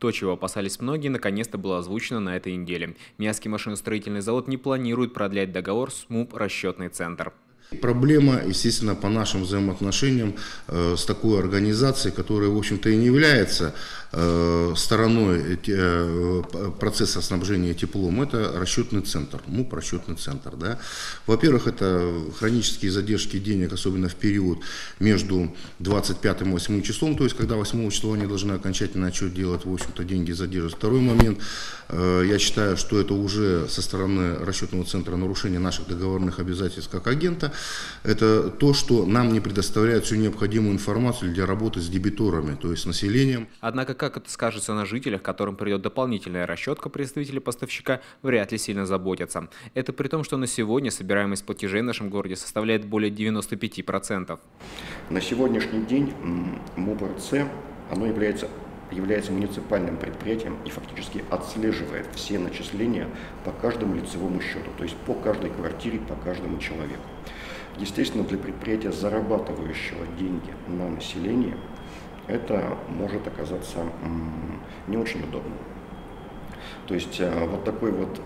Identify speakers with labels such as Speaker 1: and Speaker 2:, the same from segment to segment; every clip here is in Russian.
Speaker 1: То, чего опасались многие, наконец-то было озвучено на этой неделе. Миасский машиностроительный завод не планирует продлять договор с МУП «Расчетный центр».
Speaker 2: Проблема, естественно, по нашим взаимоотношениям с такой организацией, которая, в общем-то, и не является стороной процесса снабжения теплом, это расчетный центр, МУП «Расчетный центр». Да. Во-первых, это хронические задержки денег, особенно в период между 25 и 8 числом, то есть когда 8 числа они должны окончательный отчет делать, в общем-то, деньги задержат. Второй момент, я считаю, что это уже со стороны расчетного центра нарушение наших договорных обязательств как агента. Это то, что нам не предоставляют всю необходимую информацию для работы с дебиторами, то есть с населением.
Speaker 1: Однако, как это скажется на жителях, которым придет дополнительная расчетка, представители поставщика вряд ли сильно заботятся. Это при том, что на сегодня собираемость платежей в нашем городе составляет более 95%.
Speaker 3: На сегодняшний день МУП РЦ, оно является муниципальным предприятием и фактически отслеживает все начисления по каждому лицевому счету, то есть по каждой квартире, по каждому человеку. Естественно, для предприятия, зарабатывающего деньги на население, это может оказаться не очень удобно. То есть вот такой вот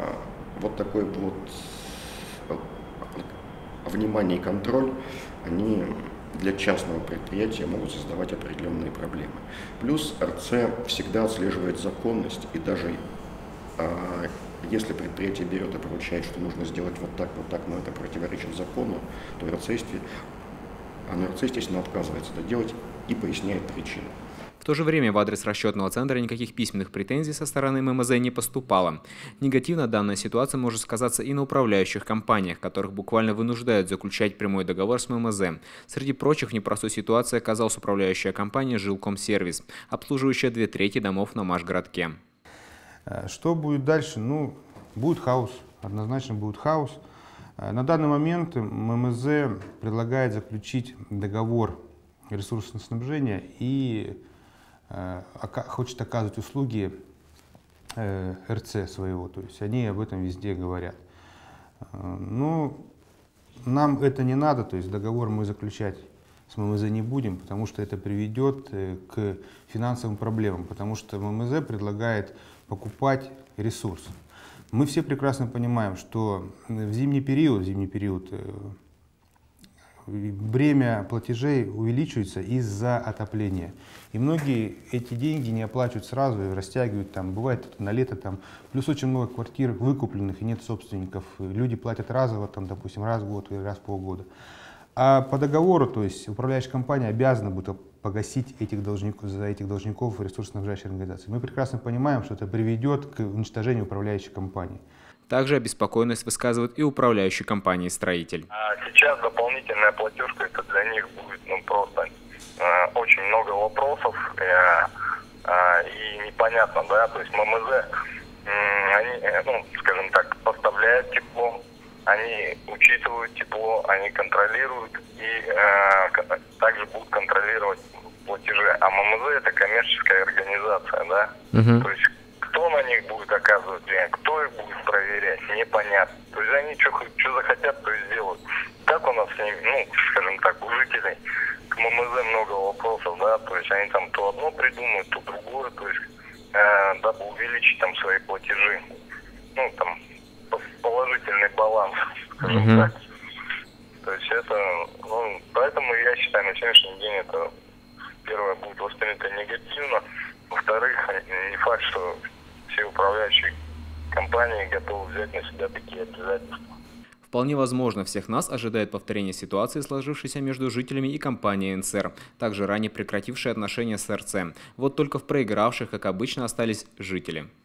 Speaker 3: внимание и контроль, они для частного предприятия могут создавать определенные проблемы. Плюс РЦ всегда отслеживает законность, и даже если предприятие берет и поручает, что нужно сделать вот так, но это противоречит закону, то РЦ, естественно, отказывается это делать и поясняет причину.
Speaker 1: В то же время в адрес расчетного центра никаких письменных претензий со стороны ММЗ не поступало. Негативно данная ситуация может сказаться и на управляющих компаниях, которых буквально вынуждают заключать прямой договор с ММЗ. Среди прочих в непростой ситуации оказалась управляющая компания «Жилкомсервис», обслуживающая 2/3 домов на Машгородке.
Speaker 4: Что будет дальше? Ну, будет хаос, однозначно будет хаос. На данный момент ММЗ предлагает заключить договор ресурсного снабжения и хочет оказывать услуги РЦ своего, то есть они об этом везде говорят. Но нам это не надо, то есть договор мы заключать с ММЗ не будем, потому что это приведет к финансовым проблемам, потому что ММЗ предлагает покупать ресурс. Мы все прекрасно понимаем, что в зимний период время платежей увеличивается из-за отопления. И многие эти деньги не оплачивают сразу и растягивают, там, бывает на лето, там, плюс очень много квартир выкупленных и нет собственников. Люди платят разово, там, допустим, раз в год или раз в полгода. А по договору, то есть управляющая компания обязана будет погасить за этих должников ресурсоснабжающей организации. Мы прекрасно понимаем, что это приведет к уничтожению управляющей компании.
Speaker 1: Также обеспокоенность высказывает и управляющий компанией «Строитель».
Speaker 5: Сейчас дополнительная платежка, это для них будет просто очень много вопросов и непонятно, да, то есть ММЗ, они, скажем так, поставляют тепло, они учитывают тепло, они контролируют и также будут контролировать платежи. А ММЗ это коммерческая организация, да, то есть кто на них будет оказывать влияние, кто их будет проверять, непонятно. То есть они что захотят, то и сделают. Как у нас с ними, скажем так, у жителей к ММЗ много вопросов, да, то есть они там то одно придумают, то другое, то есть дабы увеличить там свои платежи, там положительный баланс, скажем так. То есть это, поэтому я считаю, на сегодняшний день это, первое, будет воспринято негативно, во-вторых, не факт, что все управляющие компании готовы взять на себя такие обязательства.
Speaker 1: Вполне возможно, всех нас ожидает повторение ситуации, сложившейся между жителями и компанией НСР, также ранее прекратившей отношения с РЦ. Вот только в проигравших, как обычно, остались жители.